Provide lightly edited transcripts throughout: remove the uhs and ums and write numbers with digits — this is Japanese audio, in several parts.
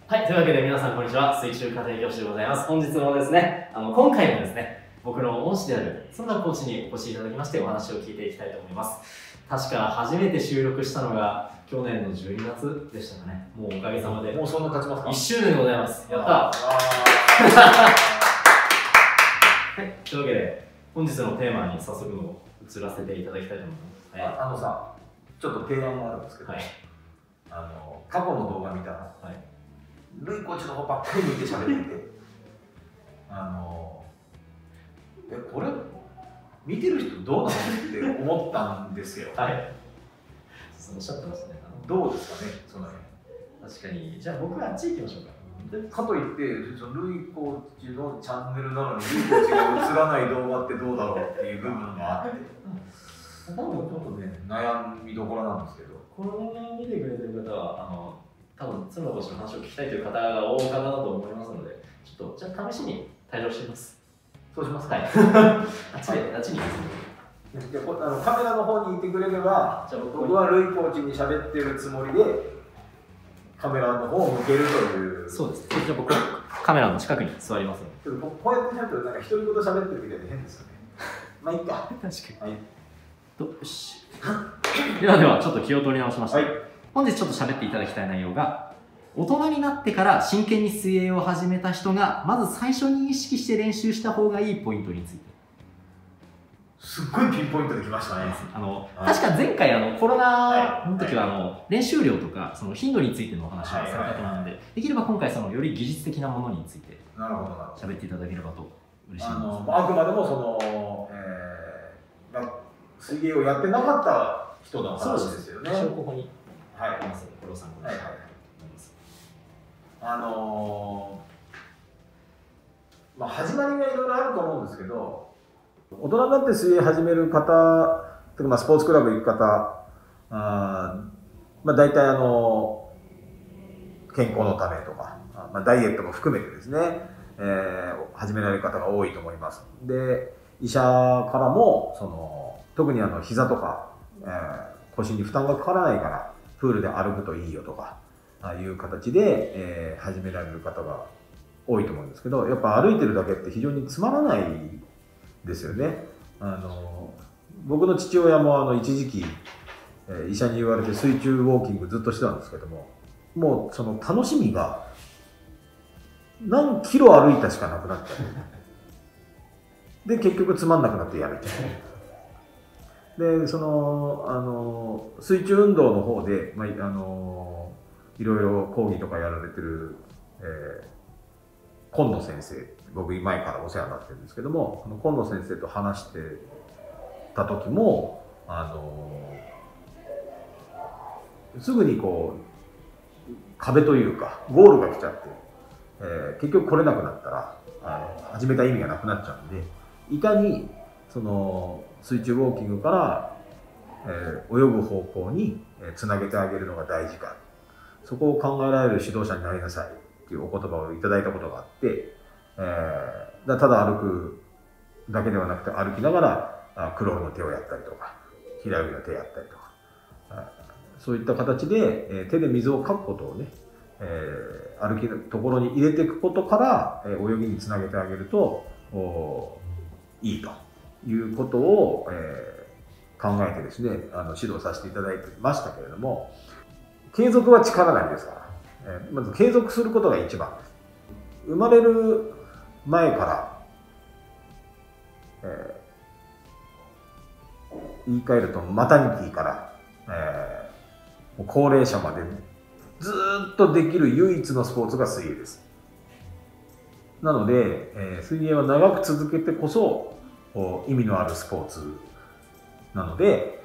はい、というわけで皆さんこんにちは。水中家庭教師でございます。本日もですね、今回もですね、僕の恩師である角田コーチにお越しいただきましてお話を聞いていきたいと思います。確か初めて収録したのが去年の12月でしたかね。もうおかげさまで。 もうそんな経ちますか？ 1 周年でございます。やったはい、というわけで本日のテーマに早速移らせていただきたいと思います。 さ、ちょっと提案もあるんですけど、はい、過去の動画見たら、はい、ルイコーチの方ばっかり向いて喋っててこれ見てる人どうなのって思ったんですよ。はい、 おっしゃってますね。 どうですかね、その辺。確かに。じゃあ僕はあっち行きましょうか。 かといってそのルイコーチのチャンネルなのにルイコーチが映らない動画ってどうだろうっていう部分もあってちょっとね悩みどころなんですけど、 この動画を見てくれてる方は多分角田コーチの話を聞きたいという方が多いかなと思いますので、ちょっとじゃあ試しに対応してみます。 そうしますか。はい。 あっちにカメラの方にいてくれれば、僕はルイコーチに喋ってるつもりでカメラの方を向けるという。 そうです。じゃあ僕はカメラの近くに座りますので。 こうやって喋るとなんか独り言喋ってるみたいで変ですよね。まあいいか。 確かに。 はい。 よし。ではちょっと気を取り直しました。はい、本日ちょっと喋っていただきたい内容が、大人になってから真剣に水泳を始めた人がまず最初に意識して練習した方がいいポイントについて。 すっごいピンポイントできましたね。 確か前回コロナの時は練習量とかその頻度についてのお話をされたと思うので、できれば今回より技術的なものについて喋っていただければと嬉しいです。 あくまでも水泳をやってなかった人の話ですよね。 一応ここにありますので、これを参考にして。 始まりがいろいろあると思うんですけど、大人になって水泳始める方、スポーツクラブ行く方、大体健康のためとか、ダイエットも含めてですね、始められる方が多いと思います。で、医者からも特に膝とか、腰に負担がかからないからプールで歩くといいよとかいう形で、始められる方が多いと思うんですけど、やっぱ歩いてるだけって非常につまらないですよね。僕の父親も一時期、医者に言われて水中ウォーキングずっとしてたんですけども、もうその楽しみが何キロ歩いたしかなくなっちゃう。で結局つまんなくなってやめちゃう。で水中運動の方で、いろいろ講義とかやられてる、今野先生、僕前からお世話になってるんですけども、今野先生と話してた時もすぐに壁というかゴールが来ちゃって、結局来れなくなったら始めた意味がなくなっちゃうんで、いかに水中ウォーキングから、泳ぐ方向につなげてあげるのが大事か、そこを考えられる指導者になりなさいっていうお言葉をいただいたことがあって、ただ歩くだけではなくて歩きながらクロールの手をやったりとか平泳ぎの手をやったりとか、そういった形で手で水をかくことをね、歩きのところに入れていくことから泳ぎにつなげてあげるといいということを考えてですね、指導させていただいてましたけれども、継続は力なりですから、まず継続することが一番です。生まれる前から、言い換えるとマタニティから、高齢者までずっとできる唯一のスポーツが水泳です。なので、水泳は長く続けてこそ意味のあるスポーツなので、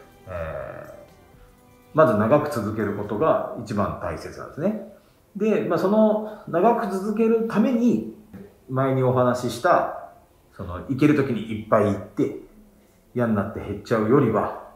まず長く続けることが一番大切なんですね。で、その長く続けるために前にお話しした行ける時にいっぱい行って嫌になって減っちゃうよりは、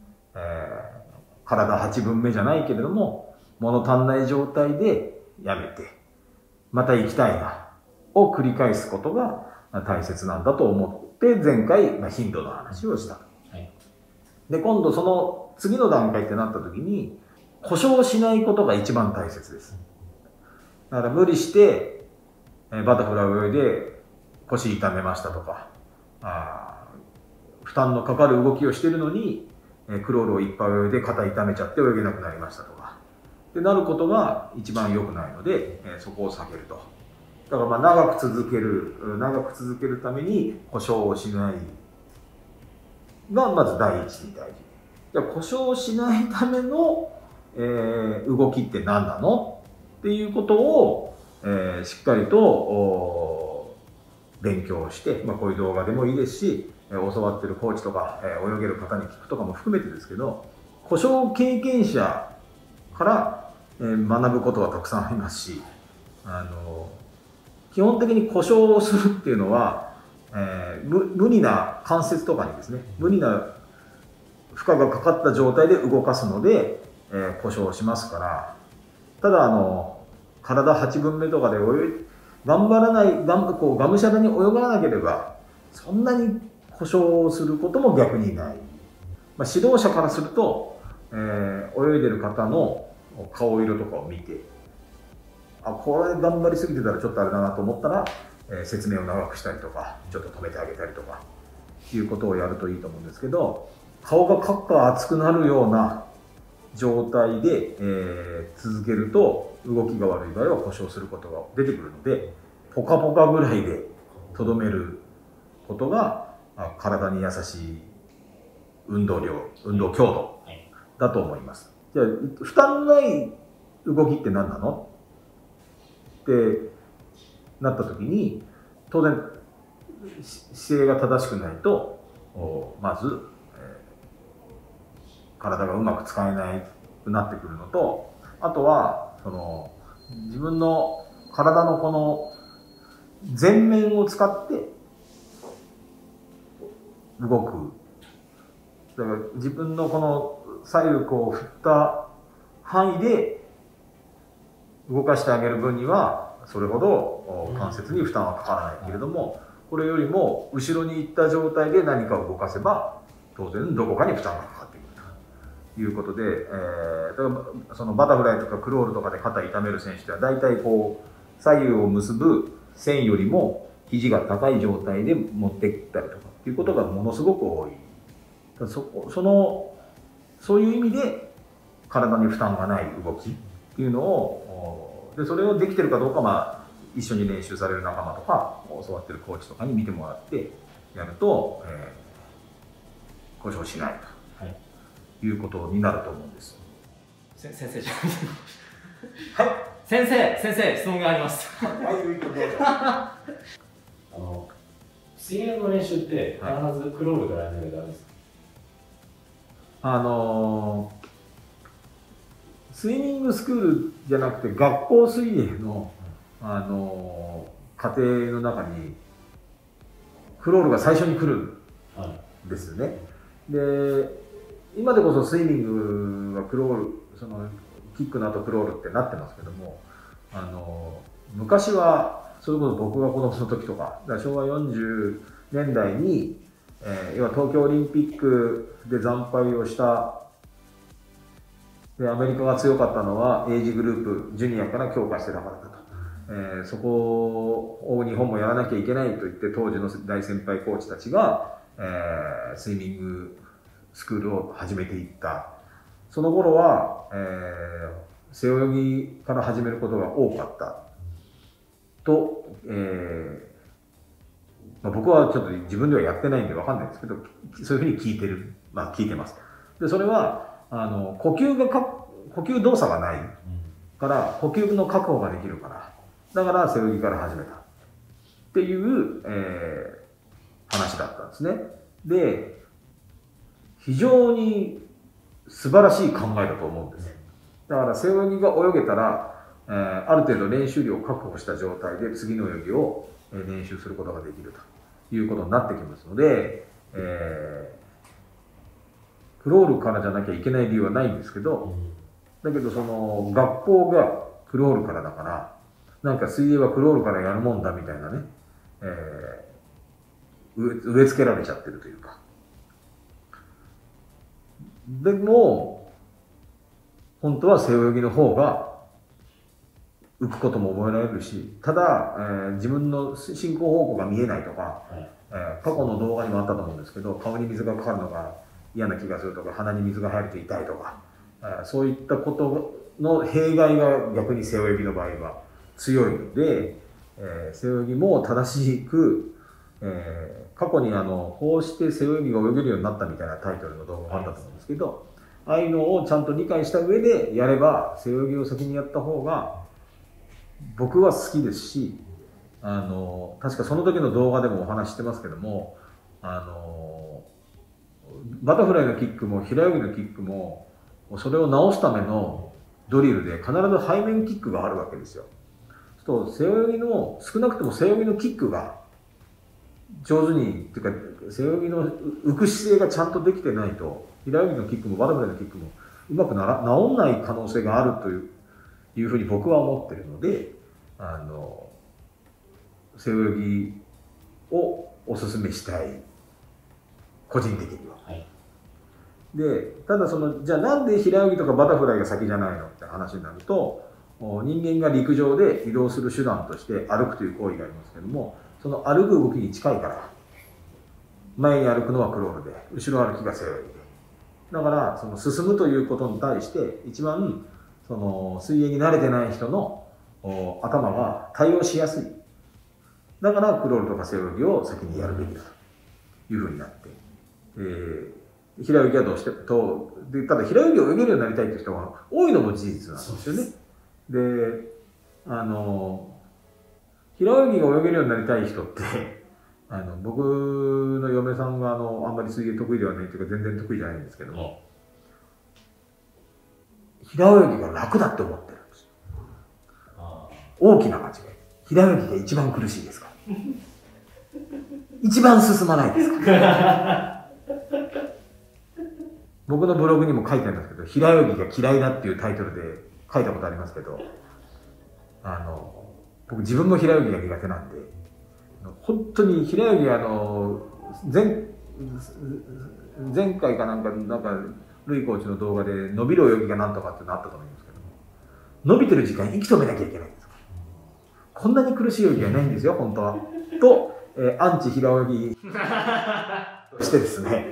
体8分目じゃないけれども物足んない状態でやめてまた行きたいなを繰り返すことが大切なんだと思って前回、頻度の話をした。はい、で今度その次の段階ってなった時に故障しないことが一番大切です。 だから無理して、バタフライを泳いで腰痛めましたとか、負担のかかる動きをしているのに、クロールをいっぱい泳いで肩痛めちゃって泳げなくなりましたとか。ってなることが一番良くないので、そこを避けると。だから長く続けるために故障をしないがまず第一に大事。じゃあ故障をしないための、動きって何なのっていうことを、しっかりと勉強して、こういう動画でもいいですし、教わってるコーチとか、泳げる方に聞くとかも含めてですけど、故障経験者から、学ぶことはたくさんありますし、基本的に故障をするっていうのは、無理な関節とかにですね、無理な負荷がかかった状態で動かすので、故障しますから、ただ体8分目とかで頑張らない、がむしゃらに泳がなければ、そんなに故障することも逆にない。指導者からすると、泳いでる方の顔色とかを見て、これ頑張りすぎてたらちょっとあれだなと思ったら、説明を長くしたりとか、ちょっと止めてあげたりとか、いうことをやるといいと思うんですけど、顔がカッカー熱くなるような状態で、続けると、動きが悪い場合は故障することが出てくるので、ポカポカぐらいでとどめることが、体に優しい運動強度だと思います。じゃあ、負担ない動きって何なのってなった時に、当然姿勢が正しくないとまず、体がうまく使えなくなってくるのと、あとは自分の体のこの前面を使って動く。だから自分のこの左右こう振った範囲で動かしてあげる分にはそれほど関節に負担はかからないけれども、これよりも後ろに行った状態で何かを動かせば当然どこかに負担がかかってくるということで、だからそのバタフライとかクロールとかで肩痛める選手は大体こう左右を結ぶ線よりも肘が高い状態で持っていったりとかっていうことがものすごく多い。そういう意味で体に負担がない動きっていうのをそれをできてるかどうか、一緒に練習される仲間とか教わってるコーチとかに見てもらってやると、故障しないということになると思うんです。 先生じゃはい、先生質問があります。 水泳の練習って必ずクロールからやらなきゃダメですか？ スイミングスクールじゃなくて学校水泳の、過程の中にクロールが最初に来るんですよね。で、今でこそスイミングはクロール、キックの後クロールってなってますけども、昔はそれこそ僕が子供の時とか、昭和40年代に、要は東京オリンピックで惨敗をしたで、アメリカが強かったのはエイジグループ、ジュニアから強化してたからだと。そこを日本もやらなきゃいけないと言って、当時の大先輩コーチたちが、スイミングスクールを始めていった。その頃は、背泳ぎから始めることが多かったと、僕はちょっと自分ではやってないんでわかんないんですけど、そういうふうに聞いてます。で、それは、呼吸動作がないから、呼吸の確保ができるから、だから背泳ぎから始めたっていう、話だったんですね。で、非常に素晴らしい考えだと思うんです。だから背泳ぎが泳げたら、ある程度練習量を確保した状態で次の泳ぎを練習することができるということになってきますので、クロールからじゃなきゃいけない理由はないんですけど、だけど学校がクロールからだから、なんか水泳はクロールからやるもんだみたいなね、植え付けられちゃってるというか。でも、本当は背泳ぎの方が浮くことも覚えられるし、ただ、自分の進行方向が見えないとか、 はい、 過去の動画にもあったと思うんですけど、顔に水がかかるのが嫌な気がするとか、鼻に水が入ると痛いとか、そういったことの弊害が逆に背泳ぎの場合は強いので、背泳ぎも正しく、過去にこうして背泳ぎが泳げるようになったみたいなタイトルの動画があったと思うんですけど、ああいうのをちゃんと理解した上でやれば、背泳ぎを先にやった方が僕は好きですし、確かその時の動画でもお話ししてますけども、バタフライのキックも平泳ぎのキックも、それを直すためのドリルで必ず背面キックがあるわけですよ。と背泳ぎの、少なくとも背泳ぎのキックが上手に、っていうか背泳ぎの浮く姿勢がちゃんとできてないと、平泳ぎのキックもバタフライのキックもうまく治んない可能性があるというふうに僕は思ってるので、背泳ぎをおすすめしたい、個人的には。 はい、 で、ただじゃあなんで平泳ぎとかバタフライが先じゃないのって話になると、人間が陸上で移動する手段として歩くという行為がありますけども、その歩く動きに近いから、前に歩くのはクロールで、後ろ歩きが背泳ぎで。だから、進むということに対して、一番、水泳に慣れてない人の頭が対応しやすい。だから、クロールとか背泳ぎを先にやるべきだというふうになって、平泳ぎはどうしてで、ただ平泳ぎを泳げるようになりたいという人が多いのも事実なんですよね。で、平泳ぎが泳げるようになりたい人って、僕の嫁さんがあんまり水泳得意ではないというか全然得意じゃないんですけども、平泳ぎが楽だって思ってるんです。大きな間違い。平泳ぎが一番苦しいですから。一番進まないですから。僕のブログにも書いてあるんですけど、平泳ぎが嫌いだっていうタイトルで書いたことありますけど、僕自分も平泳ぎが苦手なんで、本当に平泳ぎ前回かなんかルイコーチの動画で伸びる泳ぎがなんとかってのあったと思いますけども、伸びてる時間息止めなきゃいけないんですから。こんなに苦しい泳ぎはないんですよ、本当は。と、アンチ平泳ぎとしてですね、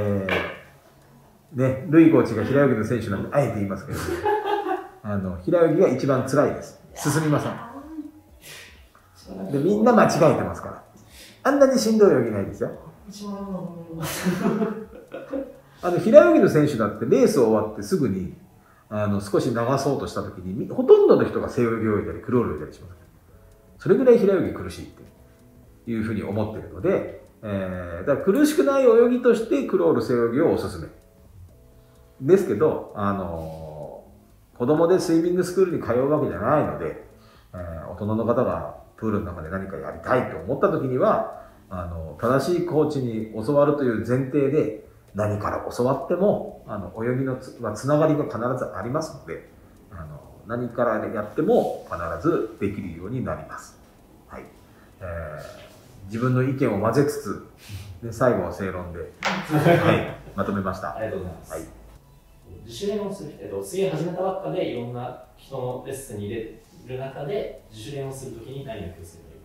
ルイコーチが平泳ぎの選手なんであえて言いますけど、平泳ぎが一番辛いです。進みません。で、みんな間違えてますから。あんなにしんどい泳ぎないですよ。平泳ぎの選手だってレース終わってすぐに少し流そうとしたときにほとんどの人が背泳ぎを泳いだりクロールを泳いだりします。それぐらい平泳ぎ苦しいっていうふうに思っているので、だから苦しくない泳ぎとしてクロール背泳ぎをおすすめですけど、子供でスイミングスクールに通うわけじゃないので、大人の方がプールの中で何かやりたいと思った時には正しいコーチに教わるという前提で何から教わっても泳ぎのつながりが必ずありますので、何からやっても必ずできるようになります。はい、自分の意見を混ぜつつで最後は正論で、はい、まとめました。 ありがとうございます。 はい、自主練をする、水泳始めたばっかでいろんな人のレッスンに入れる中で自主練をするときに何を気をつけた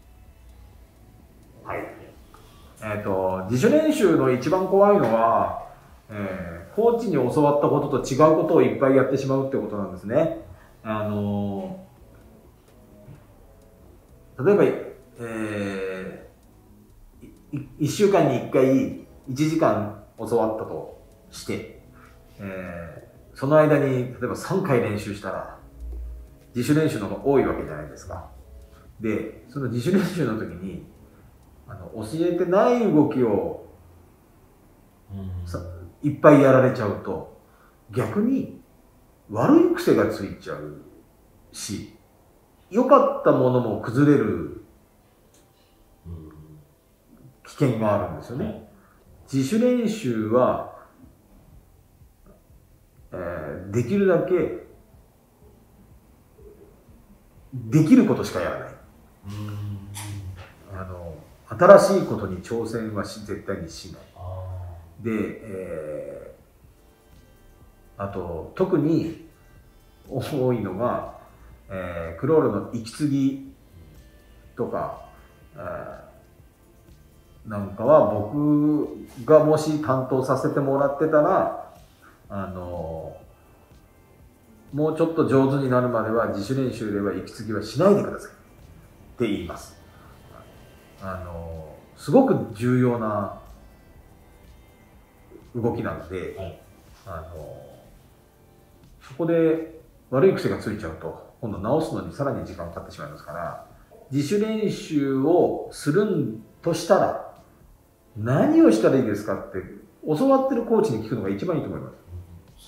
らいいのか。 はい。自主練習の一番怖いのは、コーチに教わったことと違うことをいっぱいやってしまうってことなんですね。例えば、1週間に1回1時間教わったとして、その間に例えば3回練習したら自主練習の方が多いわけじゃないですか。で、その自主練習の時に教えてない動きをいっぱいやられちゃうと逆に悪い癖がついちゃうし、良かったものも崩れる危険があるんですよね。自主練習は、できるだけできることしかやらない。新しいことに挑戦は絶対にしない。で、あと特に多いのが、 クロールの息継ぎとか、なんかは僕がもし担当させてもらってたら、もうちょっと上手になるまでは自主練習では息継ぎはしないでくださいって言います。すごく重要な動きなので、はい、そこで悪い癖がついちゃうと今度直すのにさらに時間かかってしまいますから、自主練習をするとしたら何をしたらいいですかって教わってるコーチに聞くのが一番いいと思います。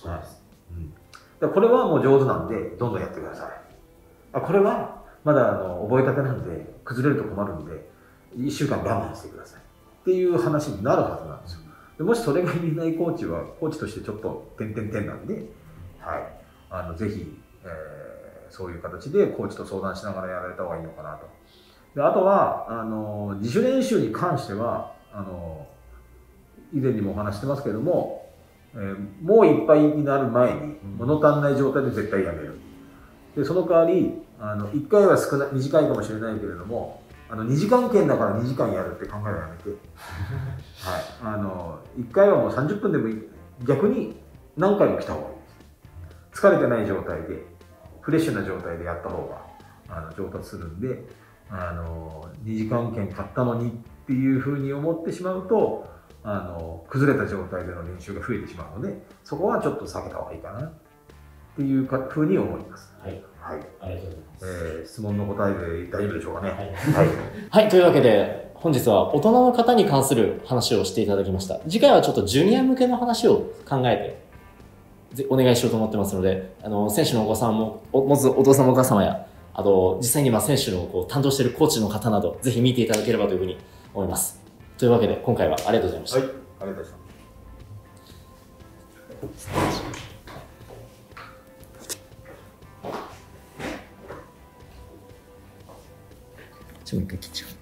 はい、これはもう上手なんでどんどんやってください。これはまだ覚えたてなんで崩れると困るんで1週間我慢してくださいっていう話になるはずなんですよ。でもしそれが言えないコーチはコーチとしてちょっと点々なんで、はい、ぜひ、そういう形でコーチと相談しながらやられた方がいいのかなと。であとは自主練習に関しては以前にもお話してますけれども、もういっぱいになる前に物足んない状態で絶対やめる。でその代わり1回は短いかもしれないけれども2時間券だから2時間やるって考えはやめて、はい、1回はもう30分でもいい。逆に何回も来た方がいいです。疲れてない状態でフレッシュな状態でやった方が上達するんで2時間券買ったのにっていうふうに思ってしまうと崩れた状態での練習が増えてしまうので、そこはちょっと避けた方がいいかなっていうふうに思います。 はい、はい、ありがとうございます。 質問の答えで大丈夫でしょうかね。はい、 はいはい、というわけで本日は大人の方に関する話をしていただきました。次回はちょっとジュニア向けの話を考えてお願いしようと思ってますので、選手のお子さんも持つお父様お母様や実際に選手の担当しているコーチの方などぜひ見ていただければというふうに思います。というわけで今回はありがとうございました。 はい、ありがとうございました。 もう一回切っちゃう。